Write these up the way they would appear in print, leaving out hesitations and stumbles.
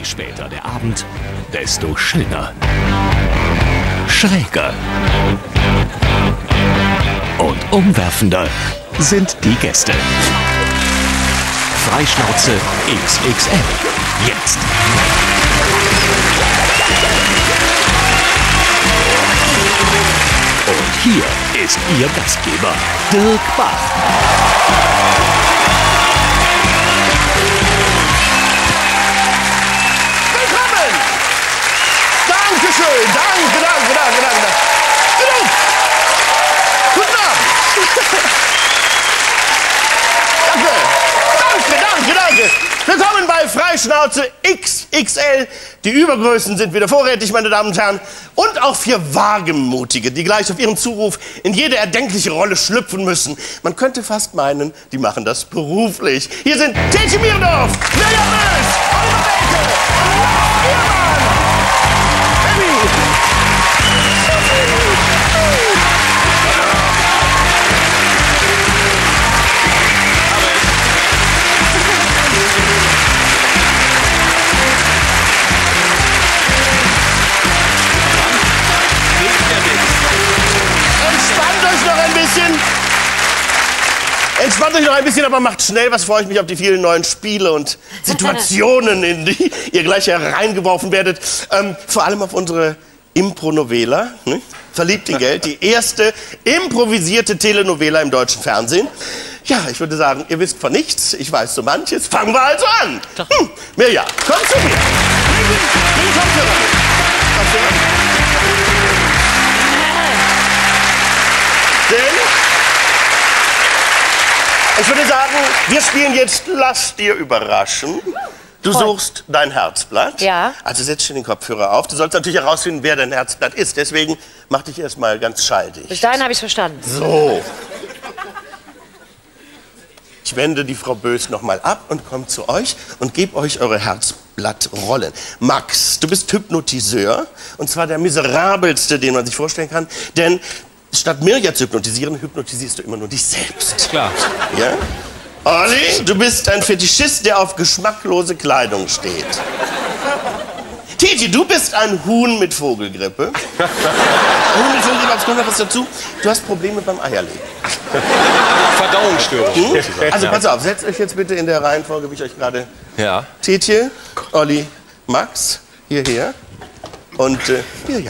Je später der Abend, desto schöner, schräger und umwerfender sind die Gäste. Freischnauze XXL. Jetzt. Und hier ist Ihr Gastgeber, Dirk Bach. Willkommen! Dankeschön! Danke! Genug! Guten Abend! Danke! Willkommen bei Freischnauze XXL. Die Übergrößen sind wieder vorrätig, meine Damen und Herren. Und auch für Wagemutige, die gleich auf ihren Zuruf in jede erdenkliche Rolle schlüpfen müssen. Man könnte fast meinen, die machen das beruflich. Hier sind Tietje Mierdorf, Mirjam Bös, Oliver Welke und Lars Biermann. Baby! Entspannt euch noch ein bisschen, aber macht schnell, was freue ich mich auf die vielen neuen Spiele und Situationen, in die ihr gleich hereingeworfen werdet. Vor allem auf unsere Impro-Novela, ne? Verliebt in Geld, die erste improvisierte Telenovela im deutschen Fernsehen. Ja, ich würde sagen, ihr wisst von nichts, ich weiß so manches. Fangen wir also an. Mirja, komm zu mir. Bring Kopfhörer mit. Denn ich würde sagen, wir spielen jetzt Lass dir überraschen. Du suchst dein Herzblatt. Ja. Also setz dir den Kopfhörer auf. Du sollst natürlich herausfinden, wer dein Herzblatt ist. Deswegen mach dich erstmal ganz schalldicht. Bis dahin habe ich es verstanden. So. Ich wende die Frau Bös noch mal ab und komme zu euch und gebe euch eure Herzblattrollen. Max, du bist Hypnotiseur. Und zwar der miserabelste, den man sich vorstellen kann. Denn statt Mirja zu hypnotisieren, hypnotisierst du immer nur dich selbst. Klar. Ja? Olli, du bist ein Fetischist, der auf geschmacklose Kleidung steht. Titi, du bist ein Huhn mit Vogelgrippe. Huhn mit Vogelgrippe, jetzt kommt noch was dazu. Du hast Probleme beim Eierlegen. Verdauungsstörung. Also pass auf, setzt euch jetzt bitte in der Reihenfolge, wie ich euch gerade... Ja. Titi, Olli, Max, hierher. Und Mirja.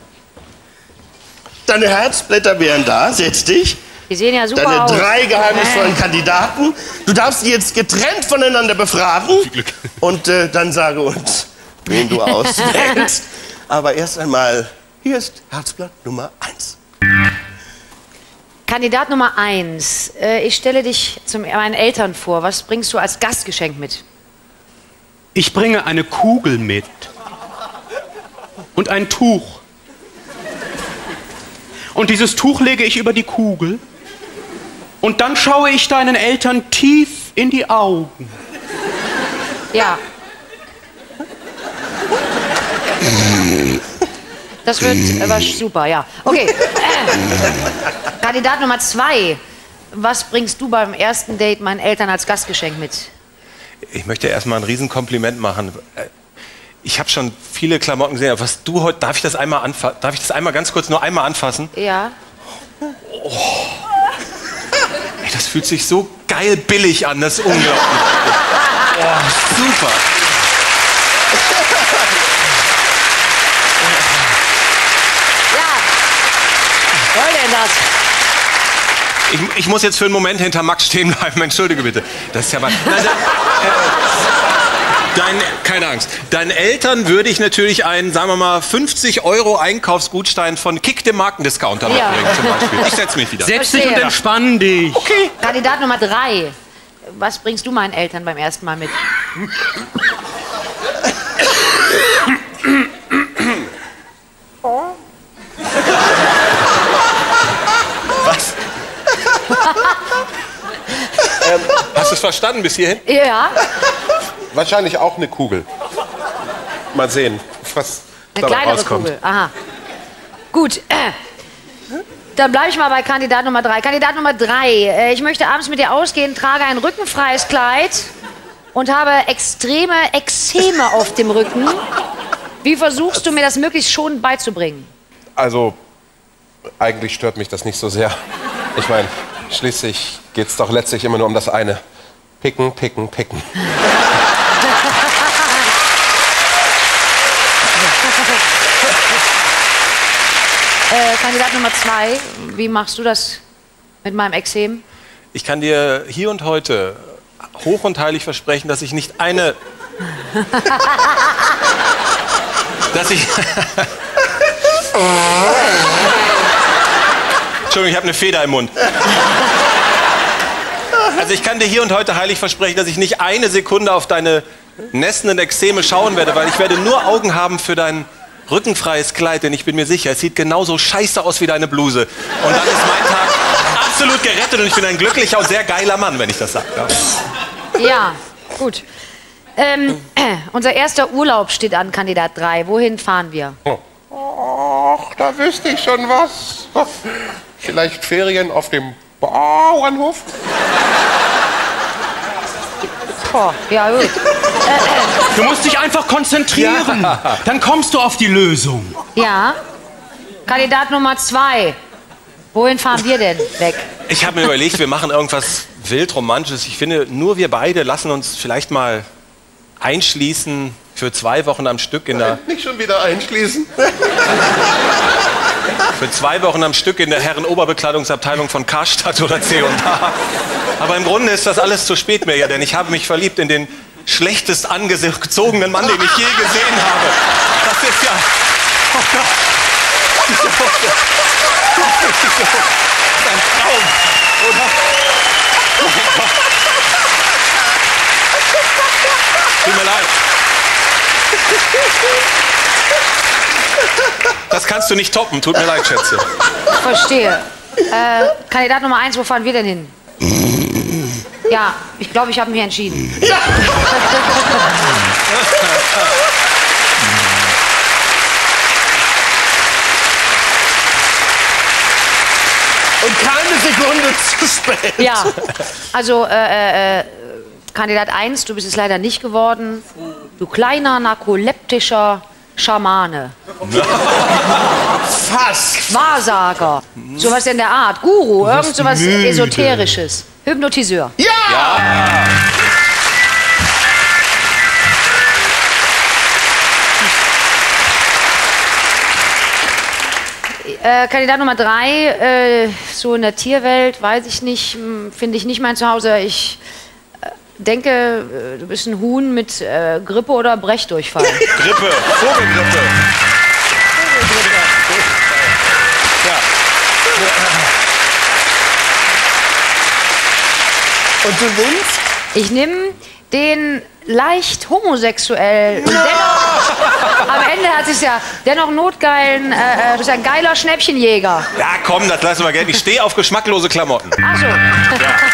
Deine Herzblätter wären da, setz dich. Die sehen ja super Deine aus. 3 geheimnisvollen Kandidaten. Du darfst sie jetzt getrennt voneinander befragen. Und dann sage uns, wen du auswählst. Aber erst einmal, hier ist Herzblatt Nummer 1. Kandidat Nummer 1. Ich stelle dich zu meinen Eltern vor. Was bringst du als Gastgeschenk mit? Ich bringe eine Kugel mit. Und ein Tuch. Und dieses Tuch lege ich über die Kugel. Und dann schaue ich deinen Eltern tief in die Augen. Ja. Das wird aber super, ja. Okay. Kandidat Nummer 2. Was bringst du beim ersten Date meinen Eltern als Gastgeschenk mit? Ich möchte erstmal ein Riesenkompliment machen. Ich habe schon viele Klamotten gesehen. Was du heute, darf ich das einmal ganz kurz nur einmal anfassen? Ja. Oh. Ey, das fühlt sich so geil billig an, das ist unglaublich. Oh, super. Ja. Was soll denn das? Ich muss jetzt für einen Moment hinter Max stehen bleiben. Entschuldige bitte. Das ist ja mal... keine Angst. Deinen Eltern würde ich natürlich einen, sagen wir mal, 50 € Einkaufsgutschein von Kick, dem Markendiscounter mitbringen, zum Beispiel. Ich setze mich wieder. Setz dich und entspann dich. Okay. Kandidat Nummer 3. Was bringst du meinen Eltern beim ersten Mal mit? Was? Hast du es verstanden bis hierhin? Ja. Wahrscheinlich auch eine Kugel. Mal sehen, was Eine dabei kleinere rauskommt. Kugel. Aha. Gut. Dann bleibe ich mal bei Kandidat Nummer 3. Kandidat Nummer 3. Ich möchte abends mit dir ausgehen, trage ein rückenfreies Kleid und habe extreme Ekzeme auf dem Rücken. Wie versuchst du mir das möglichst schonend beizubringen? Also, eigentlich stört mich das nicht so sehr. Ich meine, schließlich geht es doch letztlich immer nur um das eine. Picken, picken, picken. Kandidat Nummer 2, wie machst du das mit meinem Ekzem? Ich kann dir hier und heute hoch und heilig versprechen, dass ich nicht eine... dass ich... Entschuldigung, ich habe eine Feder im Mund. Also ich kann dir hier und heute heilig versprechen, dass ich nicht eine Sekunde auf deine nässenden Ekzeme schauen werde, weil ich werde nur Augen haben für dein rückenfreies Kleid, denn ich bin mir sicher, es sieht genauso scheiße aus wie deine Bluse. Und dann ist mein Tag absolut gerettet und ich bin ein glücklicher und sehr geiler Mann, wenn ich das sage. Ja, gut. Unser erster Urlaub steht an, Kandidat 3. Wohin fahren wir? Och, da wüsste ich schon was. Vielleicht Ferien auf dem Bauernhof? Oh, ja, gut. Du musst dich einfach konzentrieren. Ja. Dann kommst du auf die Lösung. Ja. Kandidat Nummer 2. Wohin fahren wir denn weg? Ich habe mir überlegt, wir machen irgendwas wild Romantisches. Ich finde, nur wir beide lassen uns vielleicht mal einschließen für 2 Wochen am Stück in der... Nicht schon wieder einschließen? Für 2 Wochen am Stück in der Herren-Oberbekleidungsabteilung von Karstadt oder C&A. Aber im Grunde ist das alles zu spät mehr, ja, denn ich habe mich verliebt in den schlechtest angezogenen Mann, den ich je gesehen habe. Das ist ja... Oh Gott. Das ist ein Traum, oder? Oh Gott. Tut mir leid. Das kannst du nicht toppen. Tut mir leid, Schätze. Verstehe. Kandidat Nummer 1, wo fahren wir denn hin? Ja, ich glaube, ich habe mich entschieden. Ja. Und keine Sekunde zu spät. Ja, also Kandidat 1, du bist es leider nicht geworden. Du kleiner narkoleptischer Schamane. Fast. Wahrsager. Sowas in der Art. Guru, irgend sowas Esoterisches. Hypnotiseur. Ja! Ja. Kandidat Nummer 3, so in der Tierwelt, weiß ich nicht, finde ich nicht mein Zuhause. Ich denke, du bist ein Huhn mit Grippe oder Brechdurchfall. Grippe, Vogelgrippe. Ja. Und du nimmst? Ich nehme den leicht homosexuell. Und dennoch, am Ende hat es ja dennoch notgeilen, du bist ein geiler Schnäppchenjäger. Ja, komm, das lassen wir gelten. Ich stehe auf geschmacklose Klamotten. Ach so. Ja.